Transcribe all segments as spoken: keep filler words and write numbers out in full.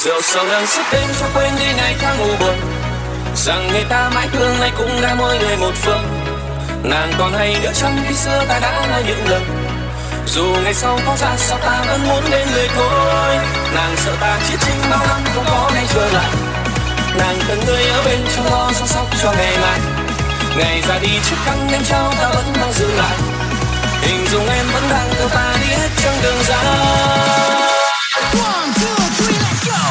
rượu sầu đang suốt đêm cho quên đi ngày tháng u buồn, rằng người ta mãi thương nay cũng đã mỗi người một phương. Nàng còn hay nhớ chăng khi xưa ta đã nói những lời, dù ngày sau có ra sao ta vẫn muốn bên người thôi. Nàng sợ ta chia chinh bao năm không có ngày trở lại, nàng cần người ở bên trong lo chăm sóc cho ngày mai. Ngày ra đi chiếc khăn em trao ta vẫn mang giữ lại, hình dung em vẫn đang theo ta đi hết trong đường dài. One, two, three, let's go.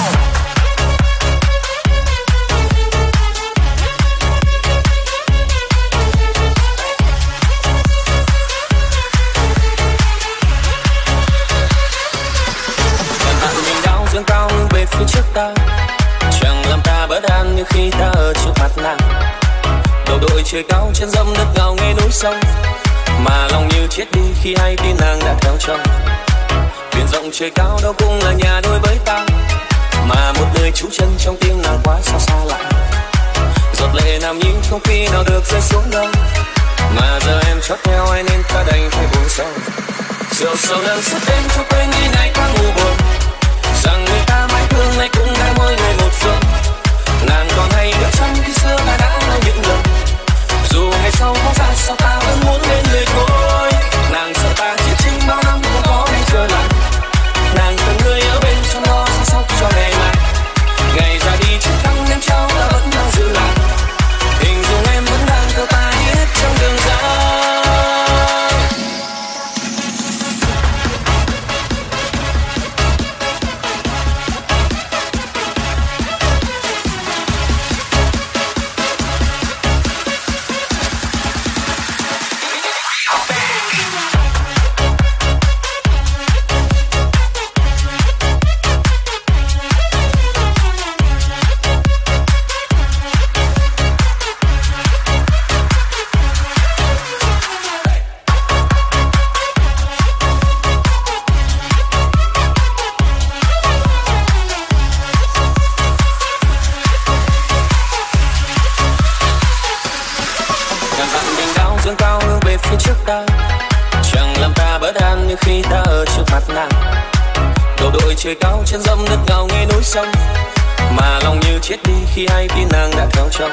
Còn bạn mình đau dương cao hướng về phía trước ta, chẳng làm ta bất an như khi ta ở trước mặt nàng. Đầu đội trời cao chân dâm đất ngào nghe núi sông, mà lòng như chết đi khi hay tin nàng đã theo chồng. Biển rộng trời cao đâu cũng là nhà đôi với ta, mà một nơi trú chân trong tiếng nàng quá xa xa lạ. Giọt lệ nằm nhìn không khi nào được rơi xuống đâu, mà giờ em chót theo ai nên ta đành phải buồn sâu. Rượu sầu đang suốt đêm cho quên đi ngày tháng u buồn, rằng người ta mãi thương nay cũng đã mỗi người một phương. Nàng còn hay nhớ chăng khi xưa ta đã nói những lời, dù ngày sau có ra sao ta vẫn muốn bên người thôi. Nàng sợ ta chia chinh bao năm không có ngày trở lại, nàng cần người ở bên trong lo chăm sóc cho ngày mai. Ngày ra đi chiếc khăn em trao ta vẫn đang giữ lại, hình dung em vẫn đang theo ta đi hết trong đường dài. Khi ta ở trước mặt nàng, đầu đội trời cao chân dâm đất ngào nghe núi sông, mà lòng như chết đi khi hay tin nàng đã theo chồng.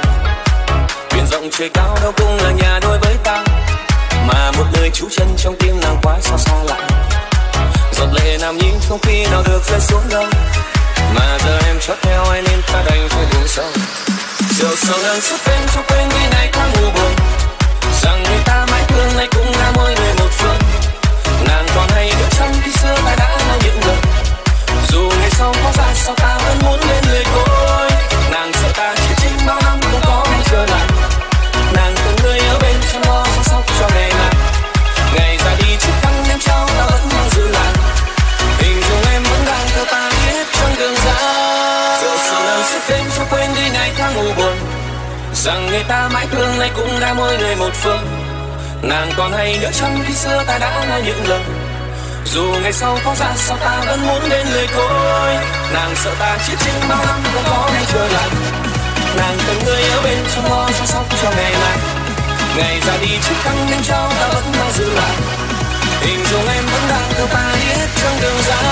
Biển rộng trời cao đâu cũng là nhà đôi với ta, mà một nơi trú chân trong tim nàng quá xa xa lạ. Giọt lệ nằm nhìn không khi nào được rơi xuống đâu, mà giờ em chót theo ai nên ta đành phải buồn sâu. Rượu sầu đang suốt đêm cho quên đi ngày tháng u buồn, rằng người ta mãi thương nay cũng đã mỗi người một phương. Nàng còn hay nhớ chăng khi xưa ta đã nói những lời, dù ngày sau có ra sao ta vẫn muốn bên người thôi. Nàng sợ ta chia chinh bao năm không có ngày trở lại, nàng cần người ở bên trong lo chăm sóc cho ngày mai. Ngày ra đi chiếc khăn em trao ta vẫn mang giữ lại, hình dung em vẫn đang theo ta đi hết trong đường dài. Rượu sầu đang suốt đêm cho quên đi ngày tháng u buồn, rằng người ta mãi thương nay cũng đã mỗi người một phương. Nàng còn hay nhớ chăng khi xưa ta đã nói những lời, dù ngày sau có ra sao ta vẫn muốn bên người thôi. Nàng sợ ta chia chinh bao năm không có ngày trở lại, nàng cần người ở bên trong lo chăm sóc cho ngày mai. Ngày ra đi chiếc khăn em trao ta vẫn mang giữ lại, hình dung em vẫn đang theo ta đi hết trong đường dài.